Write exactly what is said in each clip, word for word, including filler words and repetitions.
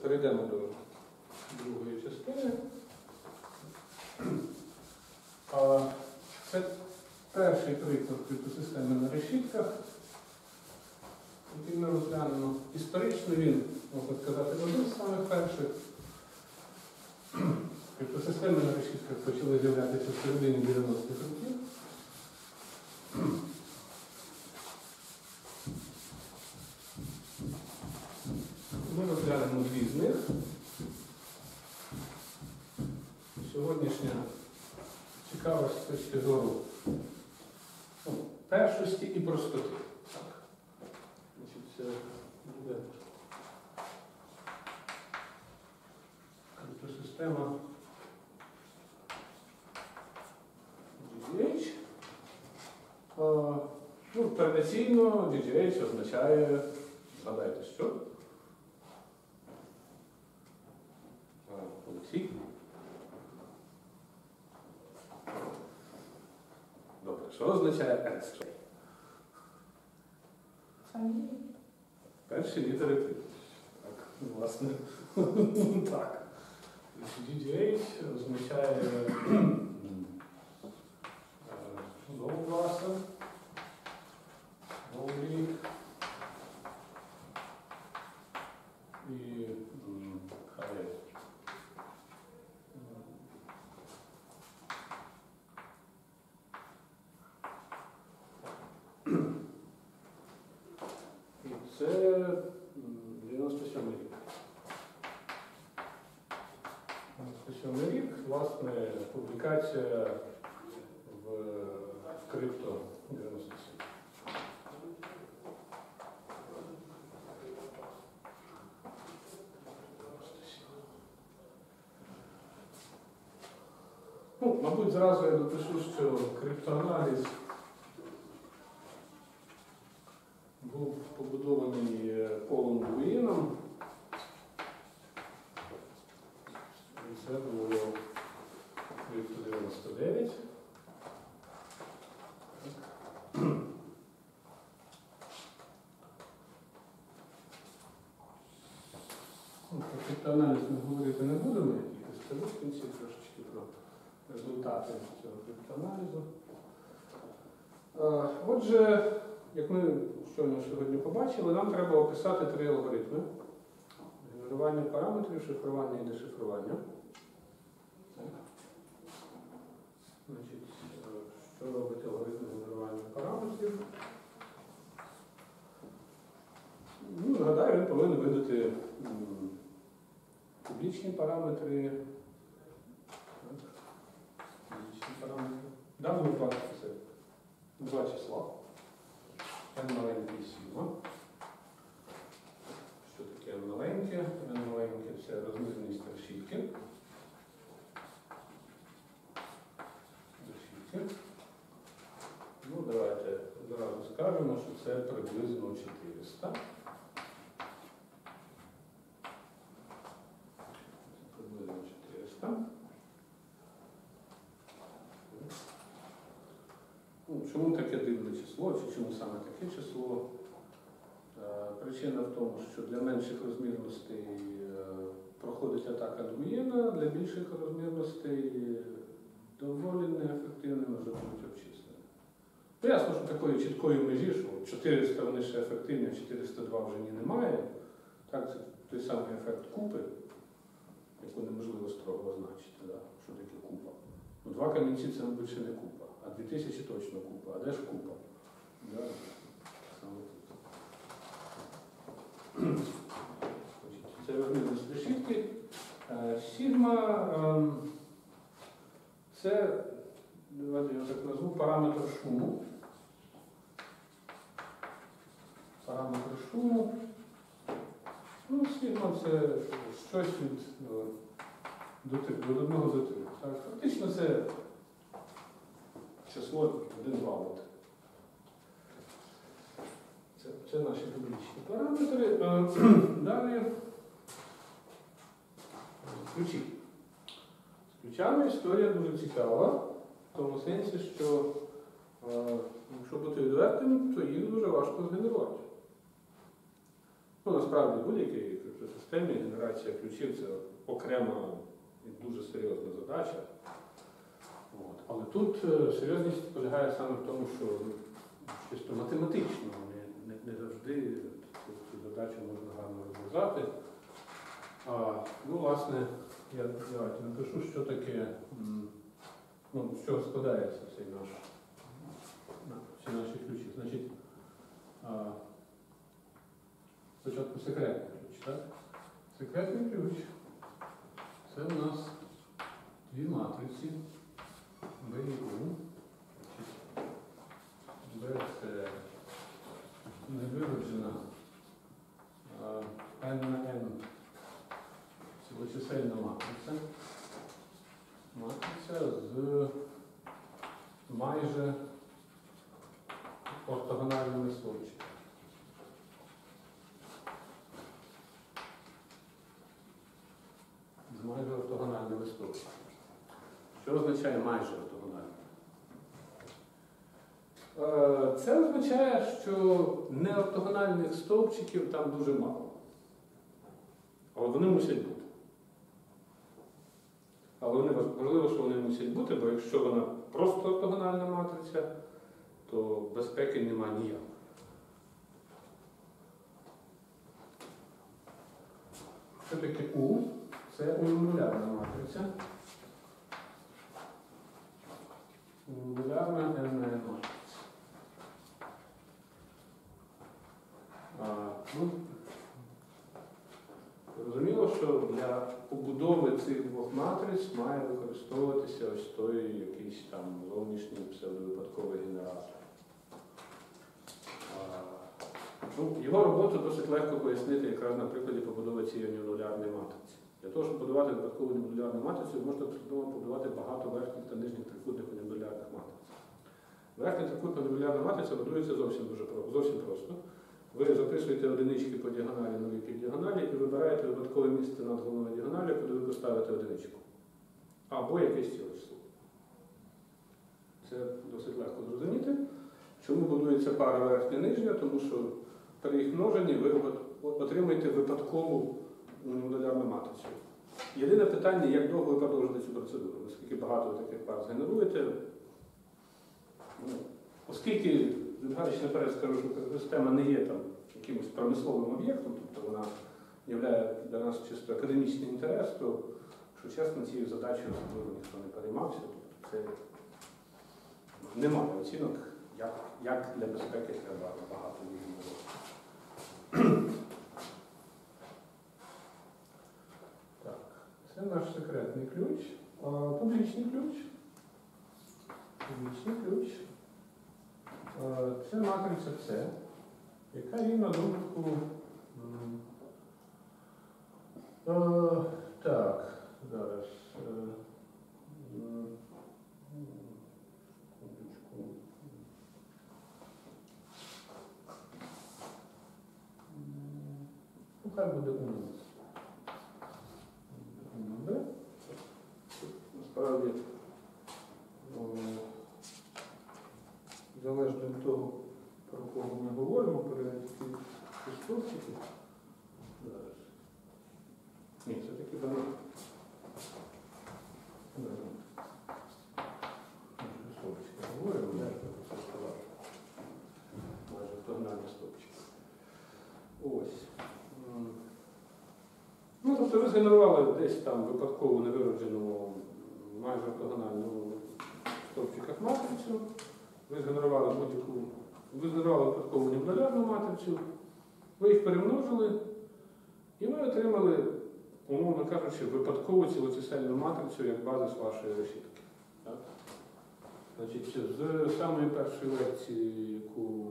перейдемо до другої частини. Це перший приклад криптосистеми на решітках, який ми розглянемо. Історично він, можна сказати, один з самих перших. Криптосистеми на решітках почали з'являтися в середині дев'яностих років. Ми розглянемо дві з них. Сьогоднішня цікавість з точки зору ну, першості і простоти. Так. Значить, це буде криптосистема ді джі ейч. А, ну, традиційно ді джі ейч означає, згадайте, що? Олексій? Добре, що означає С? Фамілія. Перші літери прізвища. Так, власне, так. ді джі ейч означає знову власне, Голлік і хай. Це дев'яносто сьомий рік. дев'яносто сьомий рік, власне, публікація в крипто дев'яносто сім. Ну, мабуть, зразу я допишу, що криптоаналіз був побудований Полом Гуїном. І це було крипто дев'яносто дев'ять. Про криптоаналіз ми говорити не будемо, я тільки скажу в кінці трошечки про результати цього криптоаналізу. Отже, як ми щойно сьогодні побачили, нам треба описати три алгоритми. Генерування параметрів, шифрування і дешифрування. Значить, що робить алгоритм генерування параметрів? Ну, нагадаю, він повинен видати м, публічні параметри. Публічні параметри. В даному випадку це два числа. N маленький сіма. Що таке N маленьке? N маленьке – це розмірність решітки. Решітки. Ну, давайте зразу скажемо, що це приблизно чотириста. Це приблизно чотириста. Ну, чому таке дивне число, чи чому саме таке число? Причина в тому, що для менших розмірностей проходить атака Нгуєна, для більших розмірностей доволі неефективними може бути обчислення. Ну, ясно, що такої чіткої межі, що чотириста вони ще ефективні, а чотириста два вже ні немає. Так, це той самий ефект купи, яку неможливо строго означити. Да? Що таке купа? Ну, два камінці це, мабуть, ще не купа. А дві тисячі точно купа. А де ж купа? Да? Саме тут. Це розмірність решітки. Сігма – це, давайте я так назву, параметр шуму. Параметр шуму. Ну, сігма – це щось від дотику, від одного дотику. Фактично це число один-два вольт. Це, це наші публічні параметри. Далі ключі. З ключами історія дуже цікава, в тому сенсі, що якщо бути відвертим, то їх дуже важко згенерувати. Ну, насправді, будь-який криптосистемі генерація ключів – це окрема і дуже серйозна задача. От. Але тут серйозність полягає саме в тому, що чисто математично не, не, не завжди цю, цю задачу можна гарно розв'язати. А, ну, власне, я давайте напишу, що таке, ну, з чого складається цей наш, всі наші ключі. Значить, а, спочатку секретний ключ, так? Секретний ключ – це у нас дві матриці B і U. B – це невиводжена N на N цілочисельна матриця. Матриця з майже ортогональними стовпчиками. З майже ортогональними стовпчиками. Що означає майже ортогональні? Це означає, що неортогональних стовпчиків там дуже мало. Але вони мусять бути. Але вони, важливо, що вони мусять бути, бо якщо вона просто ортогональна матриця, то безпеки нема ніякої. Що таке U? Це унімулярна матриця. Унімулярна N на N матриця. А, ну, зрозуміло, що для побудови цих двох матриць має використовуватися ось той якийсь там зовнішній псевдовипадковий генератор. А, ну, його роботу досить легко пояснити якраз на прикладі побудови цієї нодулярної матриці. Для того, щоб будувати випадкову нодулярну матрицю, можна побудувати багато верхніх та нижніх трикутних нодулярних матриць. Верхня трикутна нодулярна матриця будується зовсім, дуже, зовсім просто. Ви записуєте одинички по діагоналі, нові під діагоналі і вибираєте випадкове місце над головною діагональю, куди ви поставите одиничку. Або якесь ціле число. Це досить легко зрозуміти. Чому будується пара верхня-нижня? Тому що при їх множенні ви отримаєте випадкову модулярну матрицю. Єдине питання, як довго ви продовжите цю процедуру. Оскільки багато ви таких пар згенеруєте. Ну, оскільки, відгадаючи наперед, скажу, що система не є там якимось промисловим об'єктом, тобто вона є для нас чисто академічний інтерес, то, якщо чесно, цією задачею особливо ніхто не переймався. Тобто це немає оцінок, як, як для безпеки треба багато вільного. Так, це наш секретний ключ, а, публічний ключ. Публічний ключ. Це матриця С, яка є на добутку. Е, так, зараз. Е, ну, хай буде У. Б. Насправді, залежно від того, про кого ми говоримо, про які стовпчики. Зараз. Ні, це таки банально. Стовпчики говоримо, я ж про це сказав. Майже втогнальні стовпчики. Ось. Ну, тобто ви згенерували десь там випадкову невироджену, майже ортогональну стовпчиках матрицю. Ви згенерували будь-яку, ви згенерували випадкову німодулярну матрицю, ви їх перемножили, і ви отримали, умовно кажучи, випадкову цілочисельну матрицю як базис вашої решітки. Так? Значить, з самої першої лекції, яку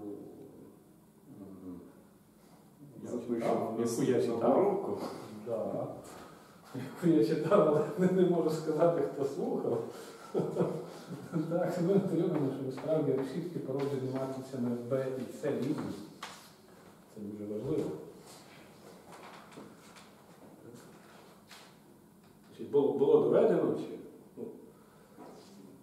я читав, яку я читав, да, яку я читав, але не можу сказати, хто слухав. Так, ми отримали, що насправді решітки породжені матрицями Б і С рівні. Це дуже важливо. Значить, було, було доведено, чи ну,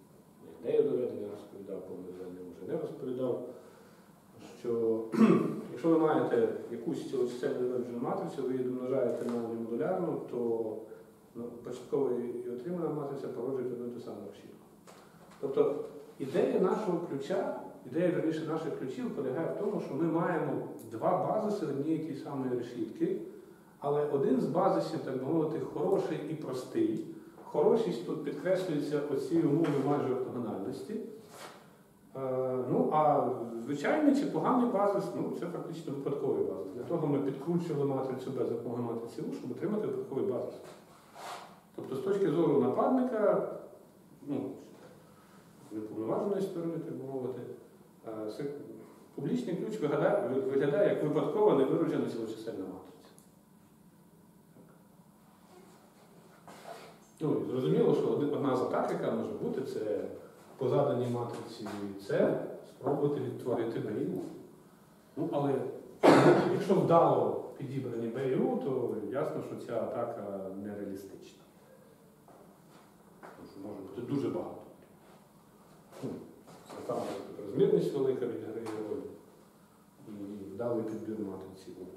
ідею доведення розповідав, повне доведення вже не розповідав, що якщо ви маєте якусь цілочисельну вивержену матрицю, ви її домножаєте на модулярну, то ну, початкова і отримана матриця породжують одну і ту саму решітку. Тобто ідея нашого ключа, ідея, верніше, наших ключів полягає в тому, що ми маємо два базиси однієї тієї самої решітки, але один з базисів, так би мовити, хороший і простий. Хорошість тут підкреслюється оцією умовою майже ортогональності. Е, ну, а звичайний чи поганий базис, ну, це фактично випадковий базис. Для того ми підкручували матрицю Б за допомогою матриці У, щоб отримати випадковий базис. Тобто, з точки зору нападника, ну, неповноваженої сторони, так би мовити, е, публічний ключ виглядає, виглядає як випадкова невироджена цілочисельна матриця. Ну, зрозуміло, що одна з атак, яка може бути, це по заданій матриці С спробувати відтворити Б і У. Ну, але якщо вдало підібрані Б і У, то ясно, що ця атака нереалістична. Тому що може бути дуже багато. Ну, там розмірність велика відіграє роль і вдалий підбір матриці У.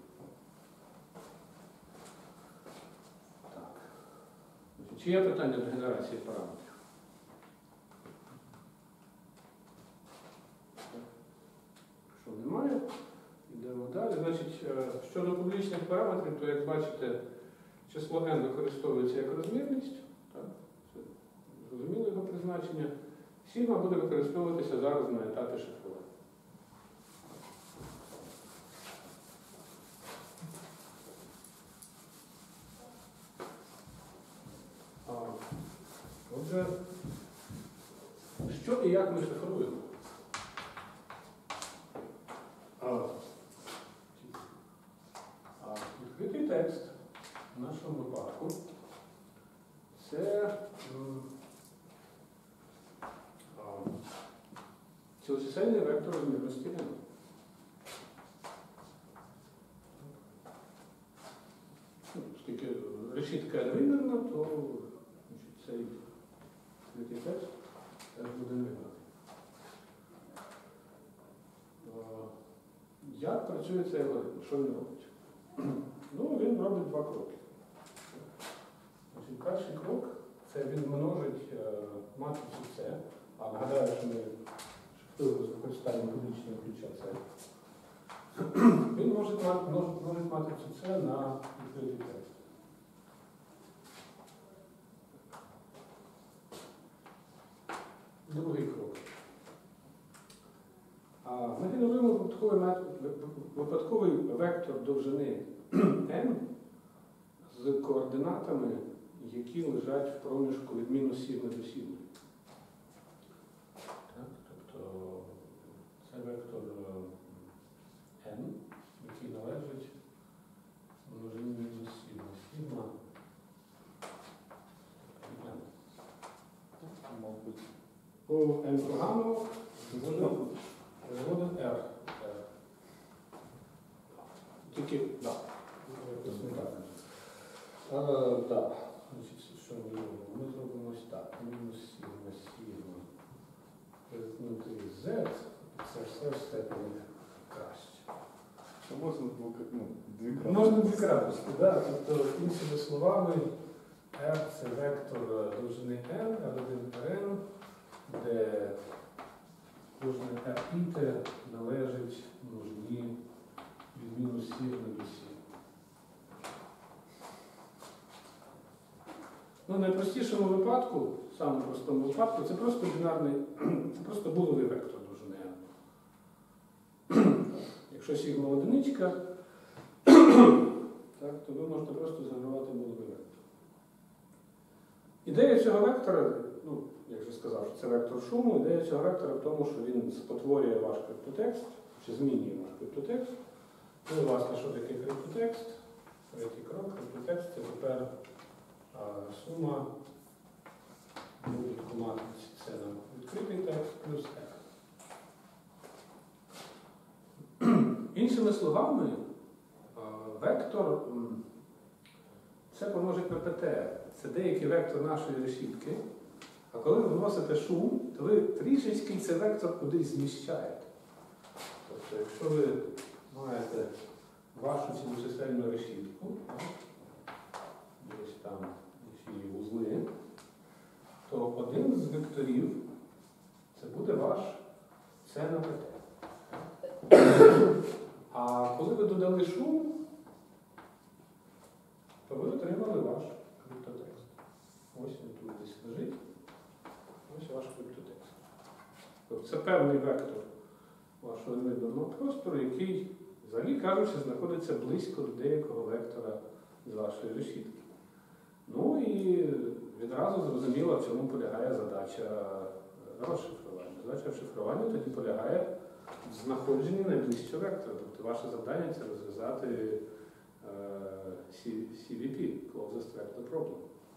Чи є питання до генерації параметрів? Якщо немає, йдемо далі. Значить, щодо публічних параметрів, то, як бачите, число n використовується як розмірність. Так? Це зрозуміло його призначення. Сігма буде використовуватися зараз на етапі шифрування. Отже, що і як ми шифруємо? А, а, відкритий текст в нашому випадку це а, цілочисельний вектор розмірності n. Ну, оскільки решітка n вимірна, то цей відкритий текст теж буде не грати. Як працює цей алгоритм? Що він робить? Ну, він робить два кроки. Значить, перший крок – це він множить е, матрицю С. А нагадаю, що ми шифруємо з використанням публічного ключа С. Він множить, множить, множить матрицю С на відкритий текст. Другий крок. Ми генеруємо випадковий, випадковий вектор довжини n з координатами, які лежать в проміжку від мінус сігми до сігми. Так, тобто це вектор n, який належить множині мінус сігма. Сігма n. Мав бути. По n поганого виводить R. Тільки, так. Так. Що ми робимо? Ми зробимо ось так. Мінус сігма, сігма. Перетнути Z. Це все в степені краще. Що можна було, ну, дві крапки? Можна дві крапки, так. Тобто, іншими словами, R – це вектор довжини n, R один, Rn, де кожне R інтер належить множині від мінус сігми до сігми. Ну, в найпростішому випадку, в самому простому випадку, це просто бінарний, це просто буловий вектор довжини n. Якщо сігма одиничка, так, то ви можете просто згенерувати буловий вектор. Ідея цього вектора, ну, як вже сказав, що це вектор шуму, ідея цього вектора в тому, що він спотворює ваш криптотекст, чи змінює ваш криптотекст. Ну, власне, що таке криптотекст? Третій крок. Криптотекст – це тепер а, сума будь-яку матриці. Це нам відкритий текст плюс R. Іншими словами, а, вектор – це помножить на пі те ар. Це деякий вектор нашої решітки. А коли ви вносите шум, то ви трішечки цей вектор кудись зміщаєте. Тобто, якщо ви маєте вашу цілочисельну решітку, так? Десь там її вузли, то один з векторів це буде ваш С на ПТ. А коли ви додали шум, то ви отримали ваш криптотекст. Ось він тут десь лежить. Ось ваш криптотекст. Тобто це певний вектор вашого невидимого простору, який, взагалі кажучи, знаходиться близько до деякого вектора з вашої решітки. Ну і відразу зрозуміло, в чому полягає задача розшифрування. Задача розшифрування тоді полягає в знаходженні найближчого вектора. Тобто ваше завдання це розв'язати сі ві пі, Closest Vector Problem.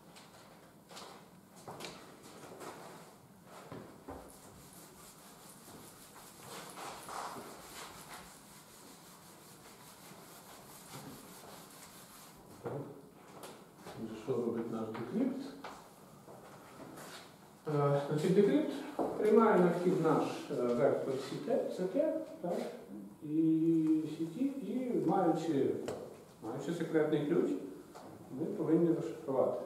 Що робить наш декрипт? Е, Значить, декрипт приймає на вхід наш е, вектор сі те, так, і сіті, і маючи, маючи секретний ключ, ми повинні розшифрувати.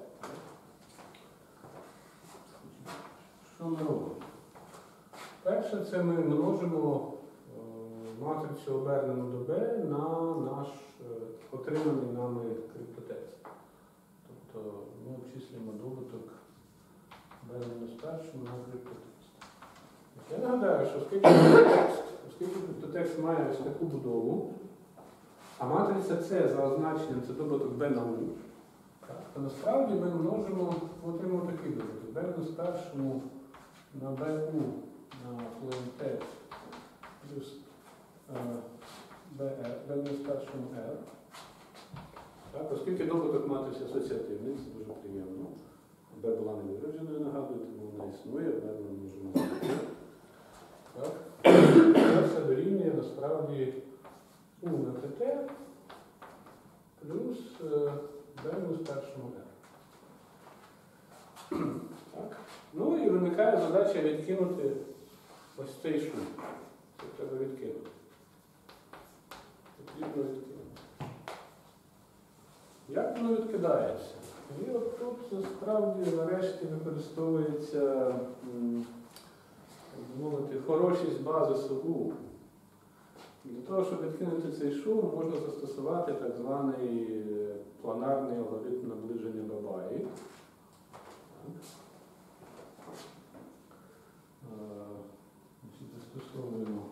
Що ми робимо? Перше, це ми множимо е, матрицю обернену до B на наш е, отриманий нами криптотекст. Тобто ми обчислюємо добуток b мінус першому на криптотекст. Я нагадаю, що оскільки криптотекст, оскільки криптотекст має ось таку будову, а матриця С за означенням це добуток b на U, то насправді ми множимо, отримуємо такий добуток b мінус першому на bu на plain плюс b мінус першому r. Так, оскільки добуток матриці асоціативний, це дуже приємно. B була невираженою, нагадую, тому вона існує, B ми можемо знайти. Так. Це все дорівнює насправді U на ТТ плюс B мінус першому R. Так. Ну і виникає задача відкинути ось цей шум. Це треба відкинути. Потрібно відкинути. Як воно відкидається? І от тут насправді нарешті використовується, мовити, хорошість базису U. Для того, щоб відкинути цей шум, можна застосувати так званий планарний алгоритм наближення Бабаї. Застосовуємо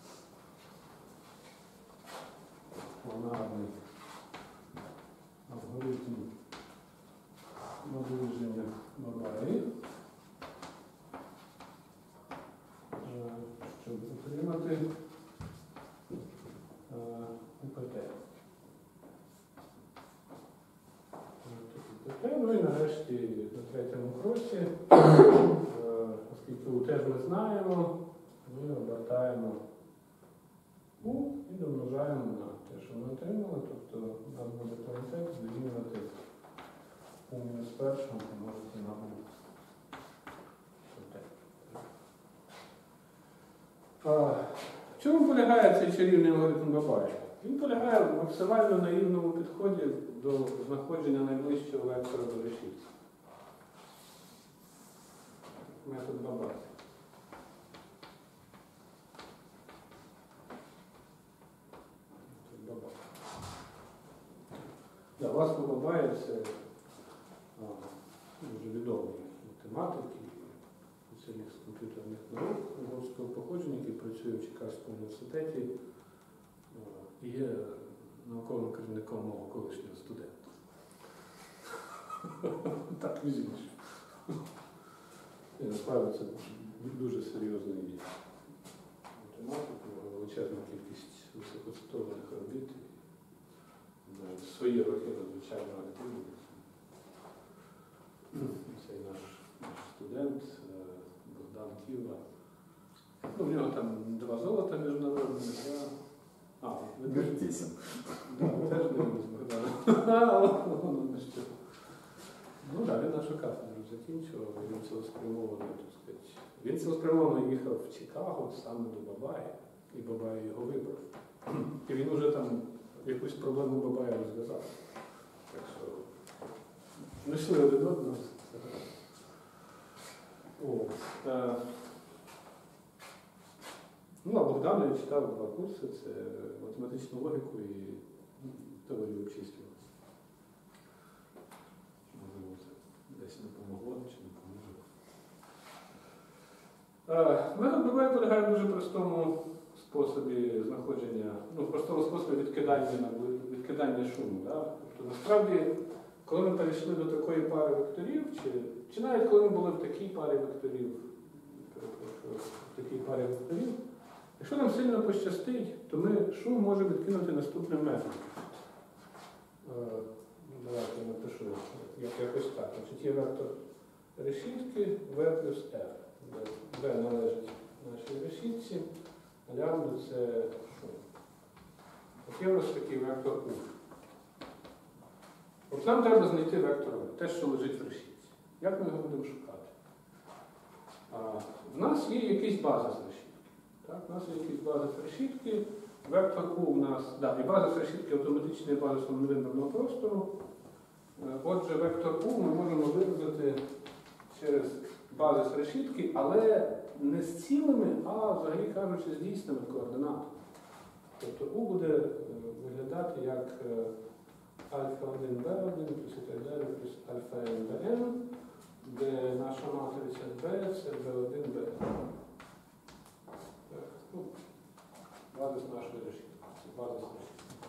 планарний алгоритм наближення Бабаї, щоб отримати УПТ. Ну і нарешті на третьому кроці, оскільки У теж ми знаємо, ми обертаємо У і домножаємо на те, що ми отримали, тобто у нас буде плейн-текст дорівнювати У мінус першому помножити на У. В чому полягає цей чарівний алгоритм Бабаї? Він полягає в максимально наївному підході до знаходження найближчого вектора до решітки. Метод Бабаї. Да, Васко Бабаї – це а, дуже відомий математик і спеціаліст з комп'ютерних наук угорського походження, який працює в Чикагському університеті і є науковим керівником мого колишнього студента. Так, між іншим. Насправді це дуже серйозний математик, величезна кількість високоцитованих робіт. Свої роки надзвичайно активні. Цей наш, наш студент Богдан Ківа. Ну, в нього там два золота міжнародних. Я... А, ви теж Вертісім. Да, ви теж дивились Богдана. Ну так, він нашу кафедру закінчував, він цілеспрямовано, так сказати. Він цілеспрямовано їхав в Чикаго саме до Бабаї, і Бабаї його вибрав. І він вже там якусь проблему Бабая розв'язав. Так що знайшли один одного. От. Е, Ну, а Богдана я читав два курси, це математичну логіку і теорію обчислювання. Можливо, це десь допомогло чи не допоможе. Метод Бабая полягає в дуже простому способі знаходження, ну, в простому способі відкидання, відкидання шуму. Да? Тобто, насправді, коли ми перейшли до такої пари векторів, чи, чи навіть коли ми були в такій парі векторів, в такій парі векторів, якщо нам сильно пощастить, то ми шум можемо відкинути наступним методом. Давайте я напишу як якось так. Значить, є вектор решітки V плюс F, де V належить нашій решітці, а лямбда це шум. От є у нас такий вектор U. От нам треба знайти вектор V, те, що лежить в решітці. Як ми його будемо шукати? А, в нас є якийсь базис решітки. Так, у нас є якийсь базис решітки, вектор U у нас, да, і базис решітки автоматичний базисом невимірного простору. Отже, вектор U ми можемо виразити через базис решітки, але не з цілими, а, взагалі кажучи, з дійсними координатами. Тобто U буде виглядати як альфа один бе один плюс і так далі, плюс альфа ен бе ен, де наша матриця B це бе один бе ен. Ну, базис нашої решітки. Це базис решітки.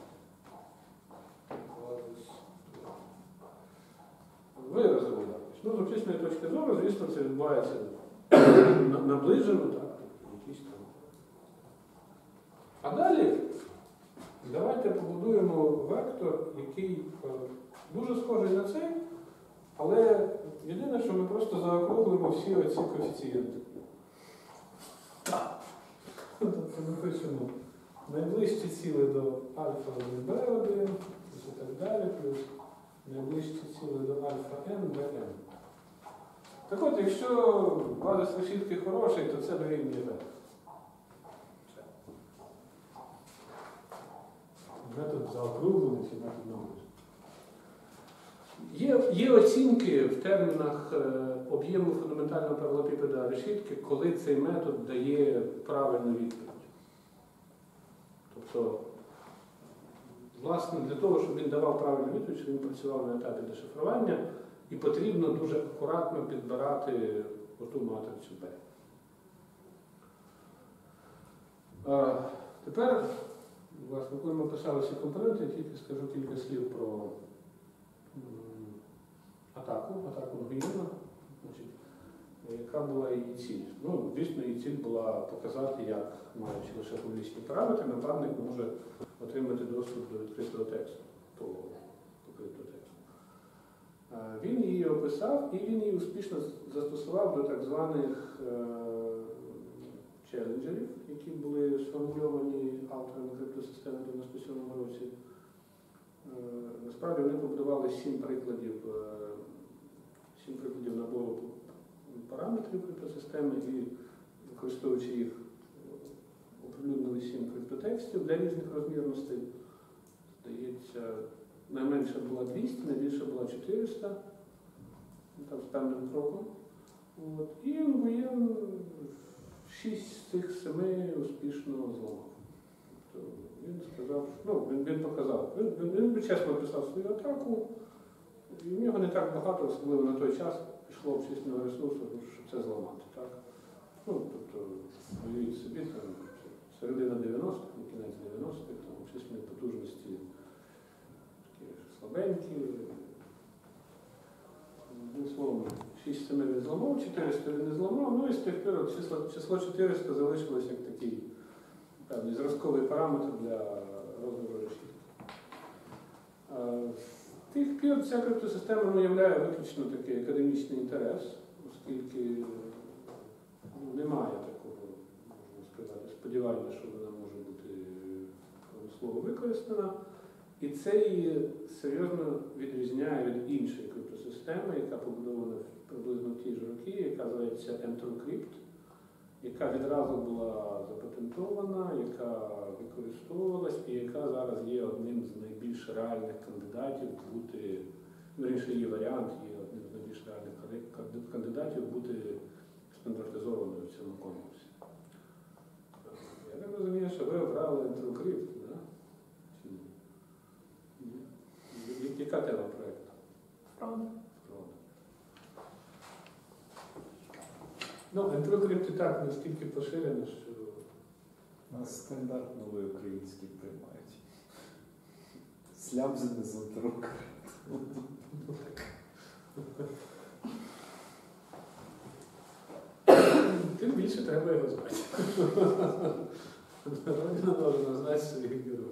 Базис. Виразили якось. Ну, з обчисної точки зору, звісно, це відбувається наближено, так, якісь там. А далі давайте побудуємо вектор, який дуже схожий на цей, але єдине, що ми просто заокруглимо всі оці коефіцієнти. Тобто ми пишемо найближчі ціли до альфа один бе один, плюс і так далі, плюс найближчі ціли до альфа ен бе ен. Так от, якщо базис решітки хороший, то це дорівнює V. Метод заокруглення чи метод наближення. Є, є оцінки в термінах е, об'єму фундаментального паралелепіпеда решітки, коли цей метод дає правильну відповідь. Тобто, власне, для того, щоб він давав правильну відповідь, щоб він працював на етапі дешифрування, і потрібно дуже акуратно підбирати оту матрицю B. А, тепер, власне, коли ми писали ці компоненти, я тільки скажу кілька слів про м, атаку, атаку Нгуєна, значить, яка була її ціль. Ну, звісно, її ціль була показати, як, маючи лише публічні параметри, нападник може отримати доступ до відкритого тексту, того покритого тексту. Він її описав, і він її успішно застосував до так званих е челенджерів, які були сформульовані авторами криптосистеми в дев'яносто сьомому році. Е насправді вони побудували сім прикладів, е сім прикладів набору параметрів криптосистеми і, використовуючи їх, оприлюднили сім криптотекстів для різних розмірностей. Здається, найменша була двісті, найбільша була чотириста, там з певним кроком. От. І Нгуєн шість з цих семи успішно зламав. Тобто він сказав, ну, він, він показав, він, він, він чесно описав свою атаку, і в нього не так багато, особливо на той час, пішло обчисленого ресурсу, щоб це зламати. Так? Ну, тобто, уявіть собі, там, середина дев'яностих, на кінець дев'яностих, там, обчислені потужності слабенькі. Одним словом, шість семи він зламав, чотириста він не зламав, ну і з тих пір число, число чотириста залишилось як такий певний зразковий параметр для розміру решітки. З тих пір ця криптосистема виявляє виключно такий академічний інтерес, оскільки ну, немає такого, можна сказати, сподівання, що вона може бути промислово використана. І це її серйозно відрізняє від іншої криптосистеми, яка побудована приблизно в ті ж роки, яка називається Entrocrypt, яка відразу була запатентована, яка використовувалась і яка зараз є одним з найбільш реальних кандидатів бути, вірніше її варіант є одним з найбільш реальних канди- кандидатів бути стандартизованою в цьому конкурсі. Я так розумію, що ви обрали ентерокрипт, да? Чи ні? Ні? Я- Яка тема проєкту? Правда. Ну, ентерокрипт і так настільки поширено, що Нас стандарт новий український приймають. Слябзини з рук. тим більше треба його знати. Родина повинна знати своїх героїв.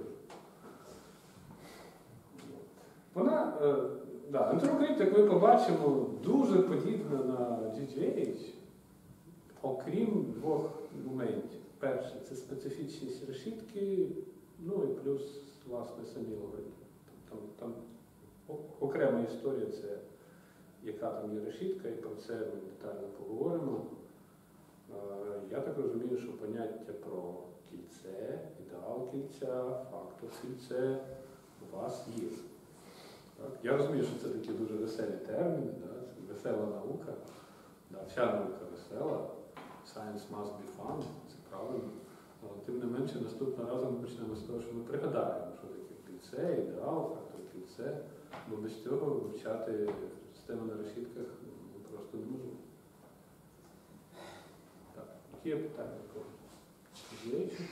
Вона, е, да, ентерокрипт, як ми побачимо, дуже подібна на джі джі ейч, окрім двох моментів. Перше, це специфічність решітки, ну і плюс, власне, самі алгоритми. Там, там о- окрема історія, це яка там є решітка, і про це ми детально поговоримо. Е, Я так розумію, що поняття про кільце, ідеал кільця, фактор кільце у вас є. Так? Я розумію, що це такі дуже веселі терміни, да? Це весела наука. Да, вся наука весела. Science must be fun, це правильно. Але тим не менше, наступного разу ми почнемо з того, що ми пригадаємо, що таке кільце, ідеал, фактор кільце, бо без цього вивчати систему на решітках ми просто не можемо. Так, які є питання? Є чи?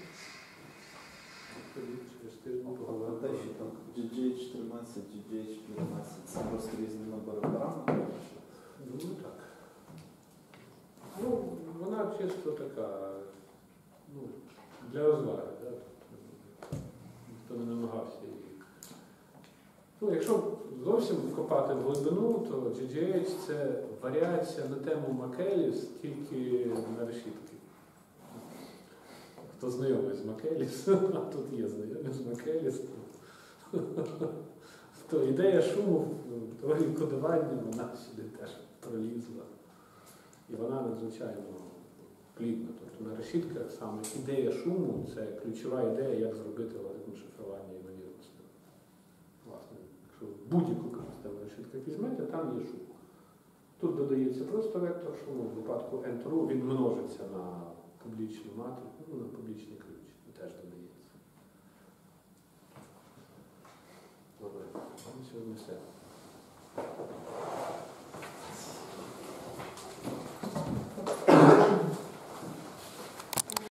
Через тиждень поговоримо. Те, що там джі джі ейч чотирнадцять, джі джі ейч п'ятнадцять, це просто різні набори параметрів. Ну так. Ну, вона чисто така, ну, для розваги, да? Ніхто не намагався її. Ну, якщо зовсім вкопати в глибину, то джі джі ейч – це варіація на тему Макеліс, тільки на решітки. Хто знайомий з Макеліс, а тут є знайомий з Макеліс, то, то ідея шуму в теорії кодування, вона сюди теж пролізла. І вона надзвичайно плідна. Тобто на решітках саме ідея шуму – це ключова ідея, як зробити алгоритм шифрування ймовірності. Власне, якщо будь-яку систему решітках візьмете, там є шум. Тут додається просто вектор шуму, в випадку ен-тру він множиться на публічну матрицю, ну, на публічний ключ. І теж додається.